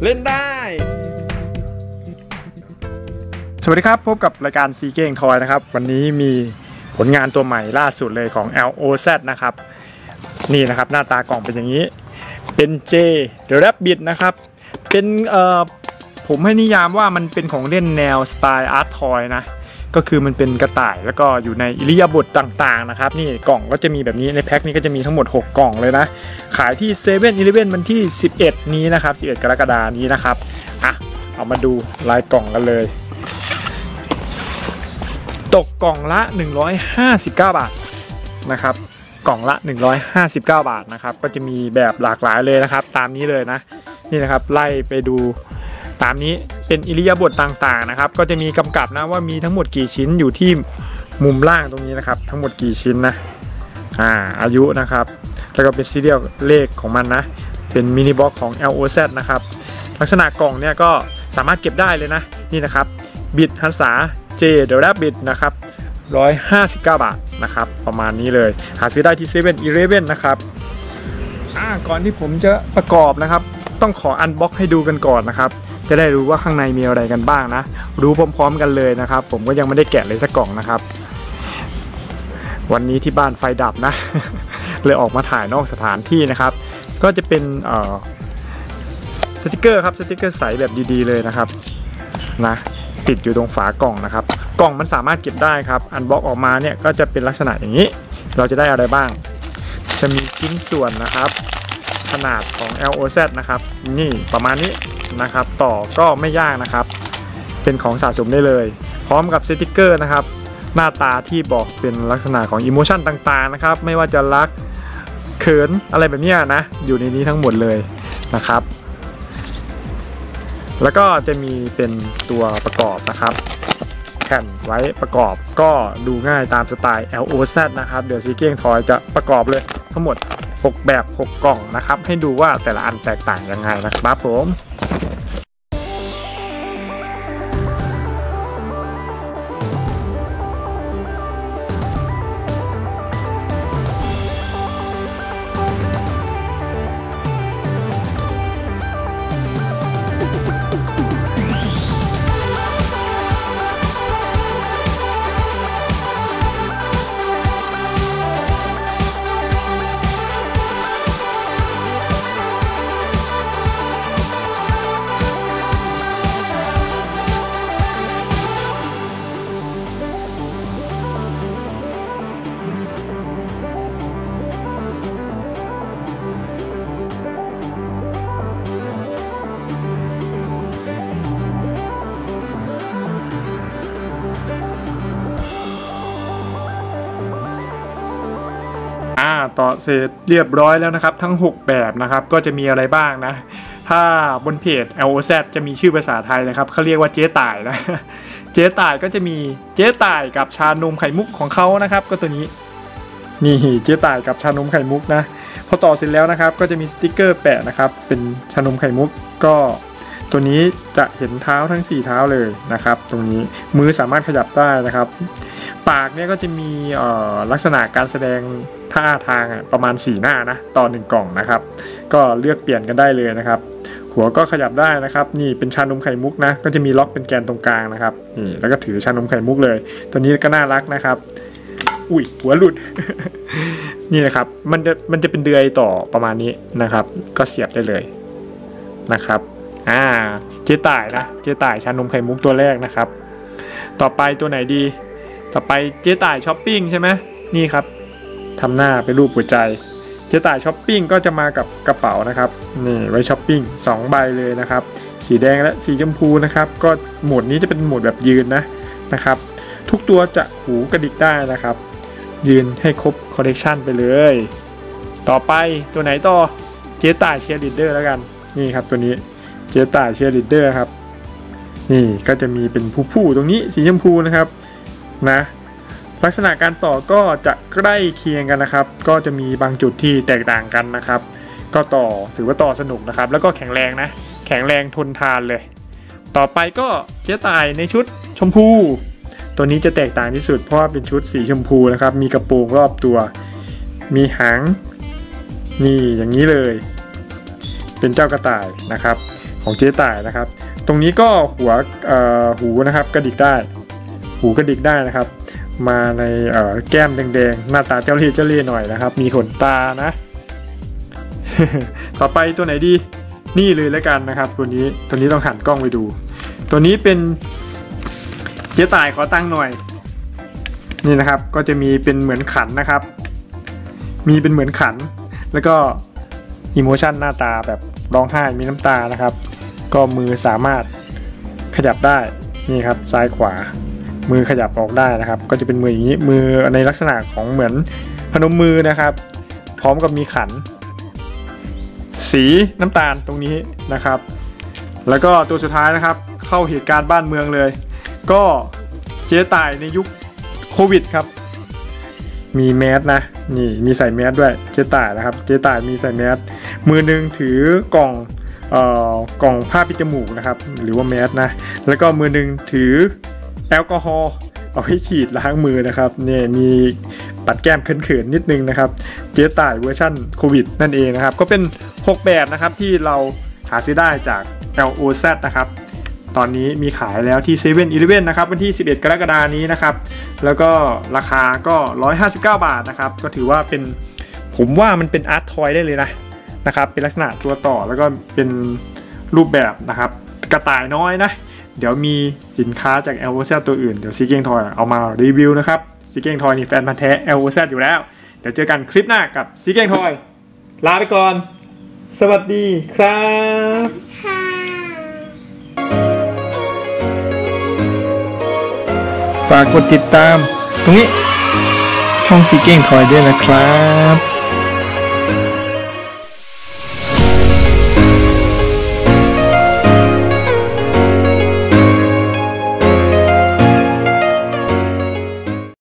เล่นได้สวัสดีครับพบกับรายการซีเก้งทอยนะครับวันนี้มีผลงานตัวใหม่ล่าสุดเลยของ LOZ นะครับนี่นะครับหน้าตากล่องเป็นอย่างนี้เป็น J The Rabbit นะครับเป็นผมให้นิยามว่ามันเป็นของเล่นแนวสไตล์อาร์ตทอยนะก็คือมันเป็นกระต่ายแล้วก็อยู่ในอิริยาบถต่างๆนะครับนี่กล่องก็จะมีแบบนี้ในแพ็คนี้ก็จะมีทั้งหมด6กล่องเลยนะขายที่7 11วันที่11นี้นะครับ11กรกฎาคมนี้นะครับเอามาดูลายกล่องกันเลยตกกล่องละ159 บาทนะครับกล่องละ159 บาทนะครับก็จะมีแบบหลากหลายเลยนะครับตามนี้เลยนะนี่นะครับไล่ไปดูตามนี้เป็นอิริยาบถต่างๆนะครับก็จะมีกำกับนะว่ามีทั้งหมดกี่ชิ้นอยู่ที่มุมล่างตรงนี้นะครับทั้งหมดกี่ชิ้นนะอายุนะครับแล้วก็เป็นซีเรียลเลขของมันนะเป็นมินิบ็อกของ LOZ นะครับลักษณะกล่องเนี่ยก็สามารถเก็บได้เลยนะนี่นะครับบิดฮันษา J The Rabbit นะครับ159 บาทนะครับประมาณนี้เลยหาซื้อได้ที่7-11นะครับก่อนที่ผมจะประกอบนะครับต้องขออันบ็อกให้ดูกันก่อนนะครับจะได้รู้ว่าข้างในมีอะไรกันบ้างนะรู้พร้อมๆกันเลยนะครับผมก็ยังไม่ได้แกะเลยสักกล่องนะครับวันนี้ที่บ้านไฟดับนะ เลยออกมาถ่ายนอกสถานที่นะครับก็จะเป็นสติกเกอร์ครับสติกเกอร์ใสแบบดีๆเลยนะครับนะติดอยู่ตรงฝากล่องนะครับกล่องมันสามารถเก็บได้ครับอันบ็อกออกมาเนี่ยก็จะเป็นลักษณะอย่างนี้เราจะได้อะไรบ้างจะมีชิ้นส่วนนะครับขนาดของ LOZ นะครับนี่ประมาณนี้นะครับต่อก็ไม่ยากนะครับเป็นของสะสมได้เลยพร้อมกับสติกเกอร์นะครับหน้าตาที่บอกเป็นลักษณะของอิโมชันต่างๆนะครับไม่ว่าจะรักเขินอะไรแบบนี้นะอยู่ในนี้ทั้งหมดเลยนะครับแล้วก็จะมีเป็นตัวประกอบนะครับแผ่นไว้ประกอบก็ดูง่ายตามสไตล์ LOZ นะครับเดี๋ยวซีเก้งทอยจะประกอบเลยทั้งหมด6แบบ6กล่องนะครับให้ดูว่าแต่ละอันแตกต่างยังไงนะครับผมต่อเสร็จเรียบร้อยแล้วนะครับทั้ง6แบบนะครับก็จะมีอะไรบ้างนะถ้าบนเพจ LOZ จะมีชื่อภาษาไทยนะครับเขาเรียกว่าเจ๊ต่ายนะเจ๊ต่ายก็จะมีเจ๊ต่ายกับชานมไข่มุกของเขานะครับก็ตัวนี้นี่เจ๊ต่ายกับชานมไข่มุกนะพอต่อเสร็จแล้วนะครับก็จะมีสติ๊กเกอร์แปะนะครับเป็นชานมไข่มุกก็ตัวนี้จะเห็นเท้าทั้ง4เท้าเลยนะครับตรงนี้มือสามารถขยับได้นะครับปากเนี่ยก็จะมีลักษณะการแสดงท่าทางประมาณ4หน้านะต่อ1กล่องนะครับก็เลือกเปลี่ยนกันได้เลยนะครับหัวก็ขยับได้นะครับนี่เป็นชานมไข่มุกนะก็จะมีล็อกเป็นแกนตรงกลางนะครับนี่แล้วก็ถือชานมไข่มุกเลยตัวนี้ก็น่ารักนะครับอุ้ยหัวหลุด นี่นะครับมันจะเป็นเดือยต่อประมาณนี้นะครับก็เสียบได้เลยนะครับเจ๊ต่ายนะเจ๊ต่ายชานมไข่มุกตัวแรกนะครับต่อไปตัวไหนดีต่อไปเจ๊ต่ายช้อปปิ้งใช่ไหมนี่ครับทำหน้าเป็นรูปหัวใจเจ๊ต่ายช้อปปิ้งก็จะมากับกระเป๋านะครับนี่ไว้ช้อปปิ้ง2ใบเลยนะครับสีแดงและสีชมพูนะครับก็โหมดนี้จะเป็นโหมดแบบยืนนะครับทุกตัวจะหูกระดิกได้นะครับยืนให้ครบคอลเลกชันไปเลยต่อไปตัวไหนต่อเจ๊ต่ายเชียร์ลีดเดอร์แล้วกันนี่ครับตัวนี้เจ๊ต่ายเชียร์ลีดเดอร์ครับนี่ก็จะมีเป็นผู้ตรงนี้สีชมพูนะครับนะลักษณะการต่อก็จะใกล้เคียงกันนะครับก็จะมีบางจุดที่แตกต่างกันนะครับก็ต่อถือว่าต่อสนุกนะครับแล้วก็แข็งแรงนะแข็งแรงทนทานเลยต่อไปก็เจ๊ต่ายในชุดชมพูตัวนี้จะแตกต่างที่สุดเพราะว่าเป็นชุดสีชมพูนะครับมีกระโปรงรอบตัวมีหางนี่อย่างนี้เลยเป็นเจ้ากระต่ายนะครับของเจ๊ต่ายนะครับตรงนี้ก็หูนะครับกระดิกได้หูกระดิกได้นะครับมาในแก้มแดงๆหน้าตาเจ้าเล่ห์หน่อยนะครับมีขนตานะ ต่อไปตัวไหนดีนี่เลยแล้วกันนะครับตัวนี้ต้องหันกล้องไปดูตัวนี้เป็นเจ๊ต่ายขอตั้งหน่อยนี่นะครับก็จะมีเป็นเหมือนขันนะครับมีเป็นเหมือนขันแล้วก็อิโมชันหน้าตาแบบร้องไห้มีน้ำตานะครับก็มือสามารถขยับได้นี่ครับซ้ายขวามือขยับออกได้นะครับก็จะเป็นมืออย่างนี้มือในลักษณะของเหมือนพนมมือนะครับพร้อมกับมีขันสีน้ำตาลตรงนี้นะครับแล้วก็ตัวสุดท้ายนะครับเข้าเหตุการณ์บ้านเมืองเลยก็เจ๊ต่ายในยุคโควิดครับมีแมสนะนี่มีใส่แมสด้วยเจ๊ต่ายนะครับเจ๊ต่ายมีใส่แมสมือนึงถือกล่องผ้าปิดจมูกนะครับหรือว่าแมสนะแล้วก็มือนึงถือแอลกอฮอล์เอาให้ฉีดล้างมือนะครับเนี่ยมีปัดแก้มเขินๆนิดนึงนะครับเจ๊ต่ายเวอร์ชั่นโควิดนั่นเองนะครับก็เป็น6แบบนะครับที่เราหาซื้อได้จาก LOZ นะครับตอนนี้มีขายแล้วที่ 7-Eleven นะครับวันที่ 11 กรกฎาคมนี้นะครับแล้วก็ราคาก็159 บาทนะครับก็ถือว่าเป็นผมว่ามันเป็นอาร์ตทอยได้เลยนะครับเป็นลักษณะตัวต่อแล้วก็เป็นรูปแบบนะครับกระต่ายน้อยนะเดี๋ยวมีสินค้าจาก LOZ ตัวอื่นเดี๋ยวซีเก้งทอยเอามารีวิวนะครับซีเก้งทอยนี่แฟนพันธุ์แท้ LOZ อยู่แล้วเดี๋ยวเจอกันคลิปหน้ากับซีเก้งทอยลาไปก่อนสวัสดีครับฝากกดติดตามตรงนี้ช่องซีเก้งทอยด้วยนะครับ